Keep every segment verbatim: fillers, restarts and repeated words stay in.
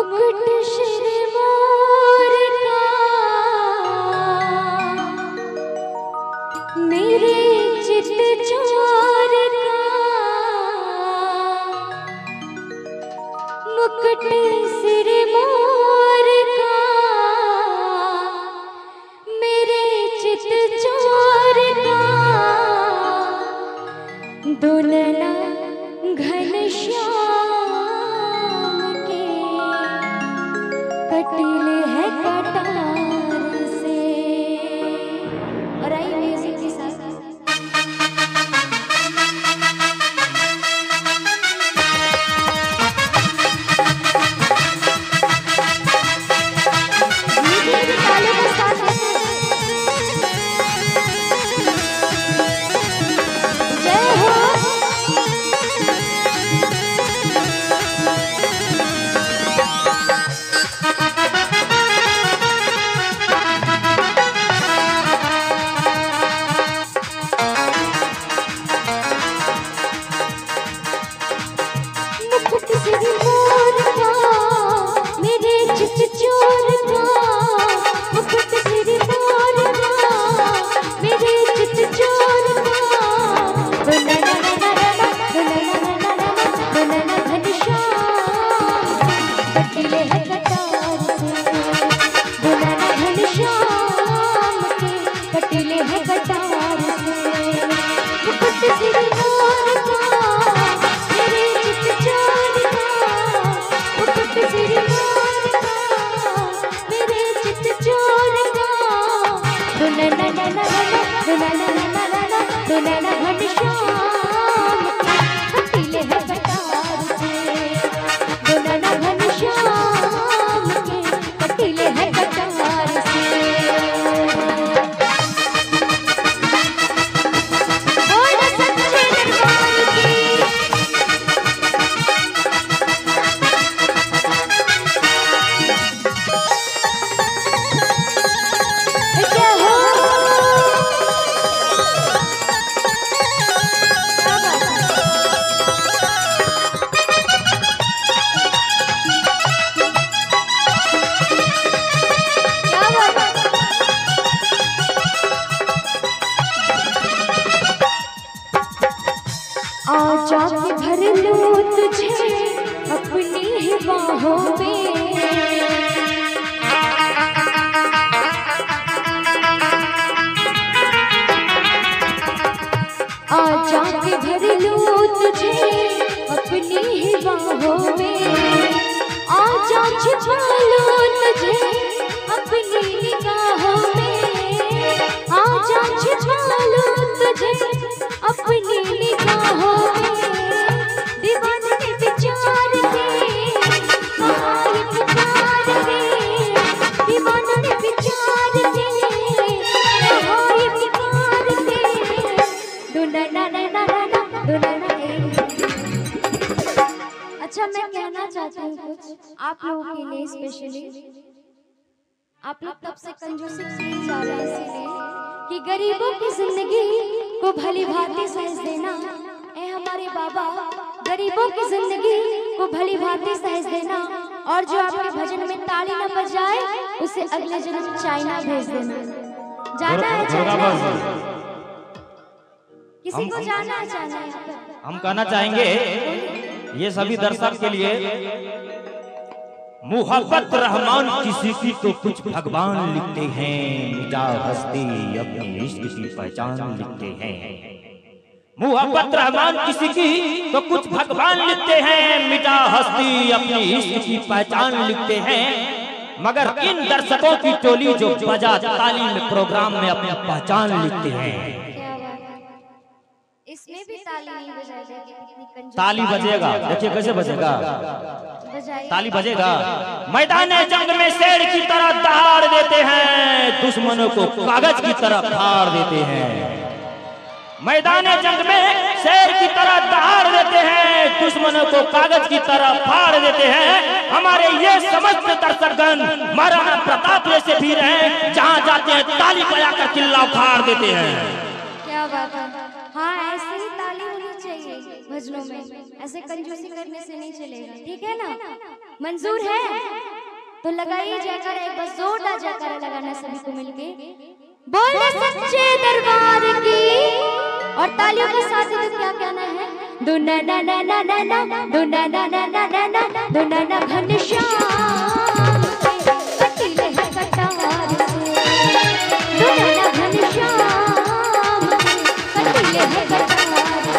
मुकुट सिर मोर का मेरे चित चोर का मुकुट सिर मोर का मेरे चित चोर का दुलना घनश्याम के कटीले है कटार से। और आई म्यूजिक के साथ जाके भर लूं तुझे अपनी ही बाहों में। आ जाके भर लूं तुझे अपनी ही बाहों में। आ जा छुपा लूं तुझे अपनी निगाहों में। आ जा छुपा लूं तुझे अपनी निगाहों में। दीवाने ने विचार के कहानी पुकार के। दीवाने ने विचार के कहानी पुकार के। दुलाना ना ना ना दुलाना। अच्छा मैं कहना चाहती हूँ कुछ आप लोगों के लिए स्पेशली। आप लोग तब से कंजूसी किए जा रहे हैं इसीलिए कि गरीबों की जिंदगी को भली भांति सहज देना। ए हमारे बाबा गरीबों की जिंदगी को भली भांति सहज देना। और जो आपके भजन में ताली न बजाए उसे अगले जन्म चाइना भेज देना। जाना है चाइना? किसी को जाना है चाइना? हम कहना चाहेंगे ये सभी दर्शक के लिए, मोहब्बत रहमान किसी की तो कुछ भगवान लिखते हैं। मिटा हस्ती अपनी इश्क की पहचान लिखते हैं। मोहब्बत रहमान किसी की तो कुछ भगवान लिखते हैं। मिटा हस्ती अपनी इश्क की पहचान लिखते हैं। मगर इन दर्शकों की टोली जो बजा ताली में प्रोग्राम में अपनी पहचान लिखते हैं। इसमें भी ताली नहीं बजाई जाएगी। ताली बजेगा, देखिए कैसे बजेगा। ताली बजेगा। मैदान जंग में शेर की तरह दहाड़ देते हैं, दुश्मनों को कागज की तरह फाड़ देते हैं। मैदान जंग में शेर की तरह दहाड़ देते हैं, दुश्मनों को कागज की तरह फाड़ देते हैं। हमारे ये समस्त दर्शकगण महाराणा प्रताप जैसे वीर हैं, जहाँ जाते हैं ताली बजाकर किला उखाड़ देते हैं। क्या बात है। हाँ ऐसे ही ताली होनी चाहिए। भजनों में, ऐसे कंजूसी करने से नहीं चलेगा, ठीक है ना? मंजूर है तो लगाइए जयकारा, एक बार जोरदार जयकारा लगाना सभी को मिलके, बोले सच्चे दरबार की। और तालियों के साथ तो क्या कहना है? दुना ना ना ना ना ना, दुना ना ना ना ना ना, दुना ना घनश्याम कटीले हैं कटार से, दुना ना घनश्याम कटीले हैं कटार से।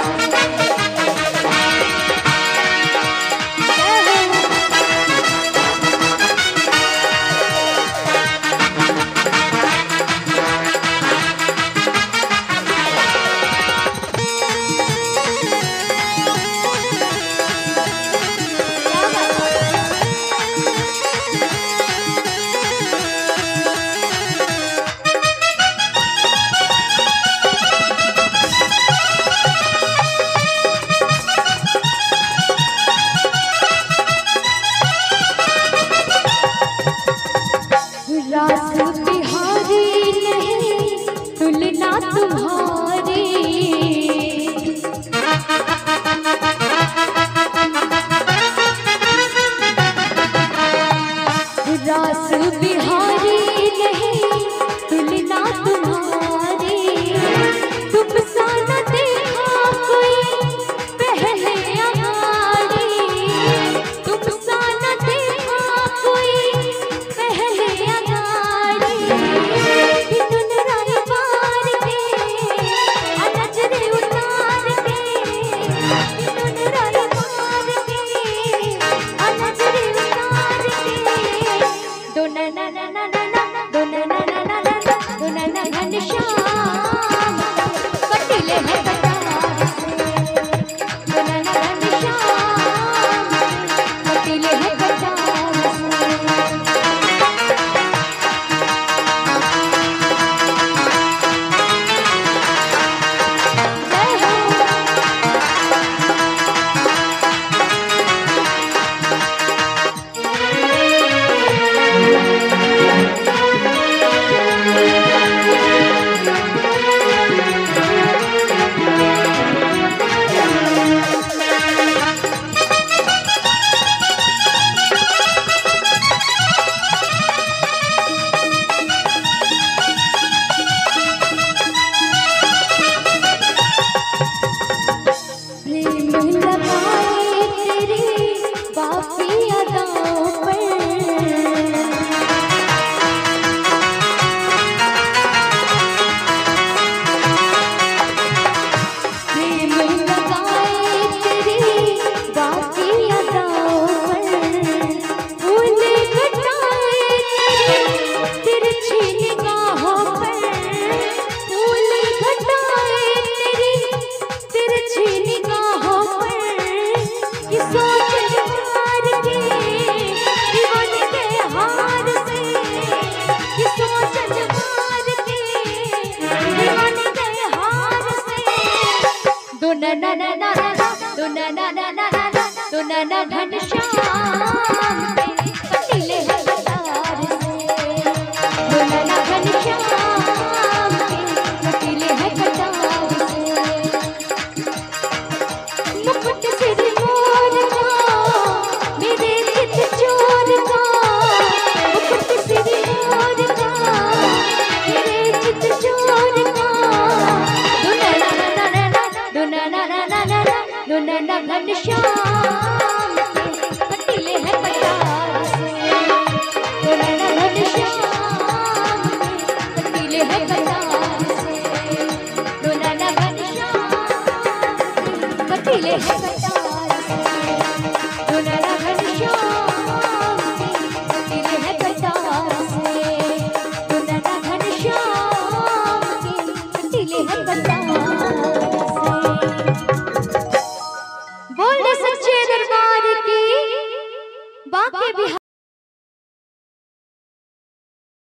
दुना घनश्याम कटीले हैं कटार से, दुना घनश्याम कटीले हैं कटार से। मुकुट सिर मोर का मेरे चित चोर का, मुकुट सिर मोर का मेरे चित चोर का। दुना ना ना ना ना, दुना ना ना ना ना, दुना घनश्याम कटीले हैं कटार से, दुना घनश्याम कटीले हैं कटार।